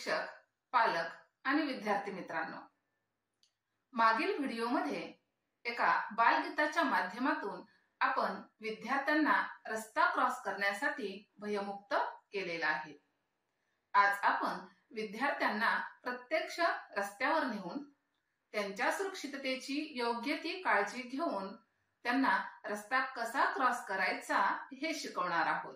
शिक्षक, पालक आणि विद्यार्थी मित्रांनो, मागील व्हिडिओमध्ये एका बालगीताच्या माध्यमातून आपण विद्यार्थ्यांना रस्ता क्रॉस करण्यासाठी भयमुक्त केलेला आहे। आज आपण विद्यार्थ्यांना प्रत्यक्ष रस्त्यावर नेऊन त्यांच्या सुरक्षिततेची योग्य ती काळजी घेऊन त्यांना रस्ता कसा क्रॉस करायचा हे शिकवणार आहोत।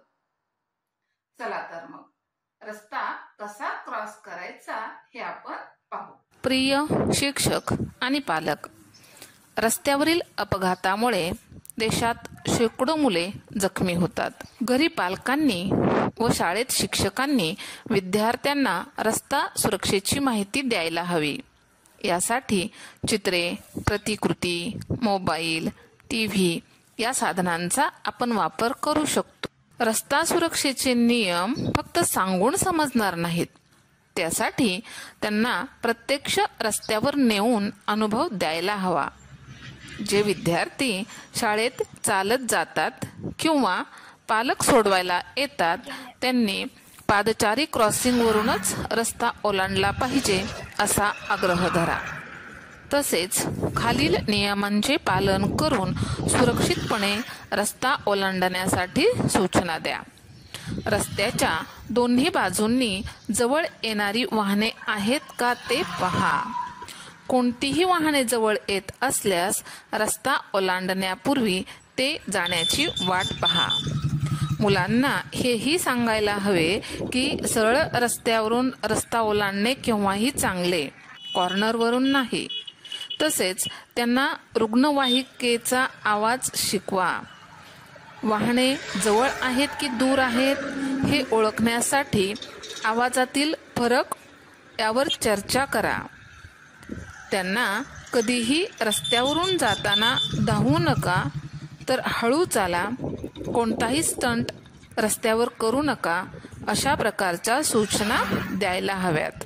चला तर मग रस्ता कसा क्रॉस करायचा हे आपण पाहू। प्रिय शिक्षक आणि पालक, रस्त्यावरील अपघातामुळे देशात शेकडो मुले जखमी होतात। घरी पालकांनी व शाळेत शिक्षकांनी विद्यार्थ्यांना रस्ता सुरक्षेची माहिती द्यायला हवी। यासाठी चित्रे, प्रतिकृती, मोबाईल, टीव्ही या साधनांचा आपण वापर करू शकतो। रस्ता सुरक्षेचे नियम फक्त सांगून समजणार नाहीत, त्यासाठी त्यांना प्रत्यक्ष रस्त्यावर नेऊन अनुभव द्यायला हवा। जे विद्यार्थी शाळेत चालत जातात किंवा पालक सोडवायला येतात त्यांनी पादचारी क्रॉसिंग वरूनच रस्ता ओलांडला पाहिजे असा आग्रह धरा। तसेच खालील नियमांचे पालन करून सुरक्षितपणे रस्ता ओलांडण्यासाठी सूचना द्या। रस्त्याच्या दोन्ही बाजूंनी जवळ येणारी वाहने आहेत का ते पहा। कोणतीही वाहने जवळ येत असल्यास रस्ता ओलांडण्यापूर्वी ते जाण्याची वाट पहा। मुलांना हेही सांगायला हवे की सरळ रस्त्यावरून रस्ता ओलांडणे केव्हाही चांगले, कॉर्नरवरून नाही। तसेच त्यांना रुग्णवाहिकेचा आवाज शिकवा। वाहने जवळ आहेत की दूर आहेत हे ओळखण्यासाठी आवाजातील फरक यावर चर्चा करा। त्यांना कधीही रस्त्यावरून जाताना धावू नका, तर हळू चाला, कोणताही स्टंट रस्त्यावर करू नका अशा प्रकारच्या सूचना द्यायला हव्यात।